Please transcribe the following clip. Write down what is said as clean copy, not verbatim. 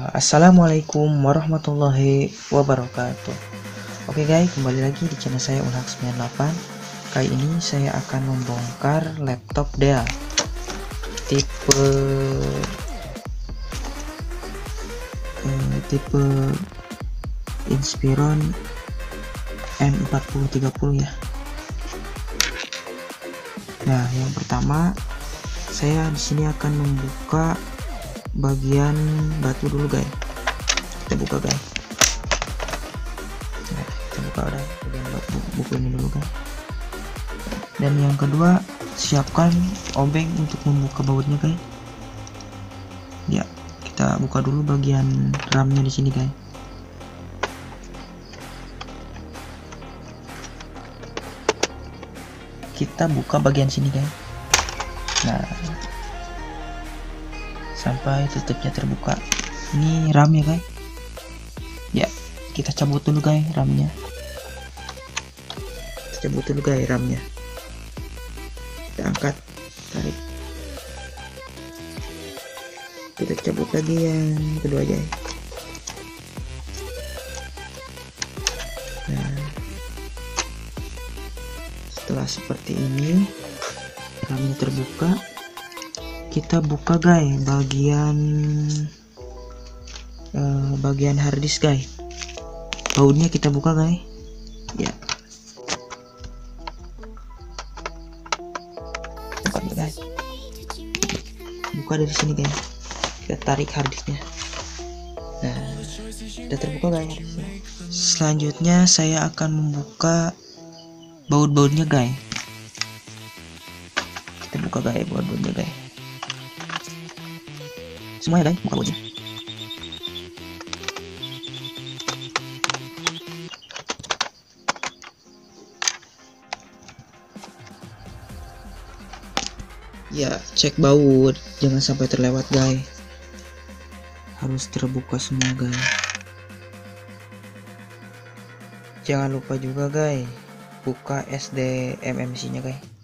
Assalamualaikum warahmatullahi wabarakatuh. Oke guys, kembali lagi di channel saya Unhak98. Kali ini saya akan membongkar laptop Dell tipe Inspiron M4030 ya. Nah, yang pertama saya di sini akan membuka bagian batu dulu guys. Kita buka guys. Nah, kita buka udah bagian buku ini dulu guys. Dan yang kedua, siapkan obeng untuk membuka bautnya guys. Ya, kita buka dulu bagian RAM-nya di sini guys. Kita buka bagian sini guys. Nah, sampai tutupnya terbuka. Ini RAM ya guys. Ya, kita cabut dulu guys RAM-nya. Kita cabut dulu guys RAM-nya. Kita angkat, tarik. Kita cabut lagi yang kedua guys. Nah, setelah seperti ini RAM-nya terbuka, kita buka guys bagian harddisk guys. Bautnya kita buka guys. Ya, buka nih guys. Buka dari sini guys. Kita tarik harddisknya. Nah, sudah terbuka guys. Selanjutnya saya akan membuka baut-bautnya guys. Kita buka guys baut-bautnya guys. Semuanya guys, buka bautnya. Ya, cek baut, jangan sampai terlewat guys. Harus terbuka semua guys. Jangan lupa juga guys, buka SD MMC nya guys.